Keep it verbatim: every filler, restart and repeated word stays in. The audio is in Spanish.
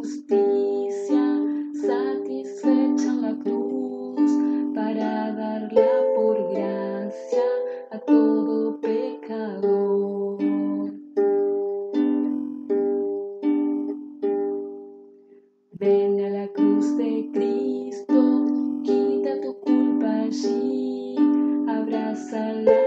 justicia satisfecha en la cruz para darla por gracia a todo pecador. Ven a la cruz de Cristo, quita tu culpa allí, abrázala.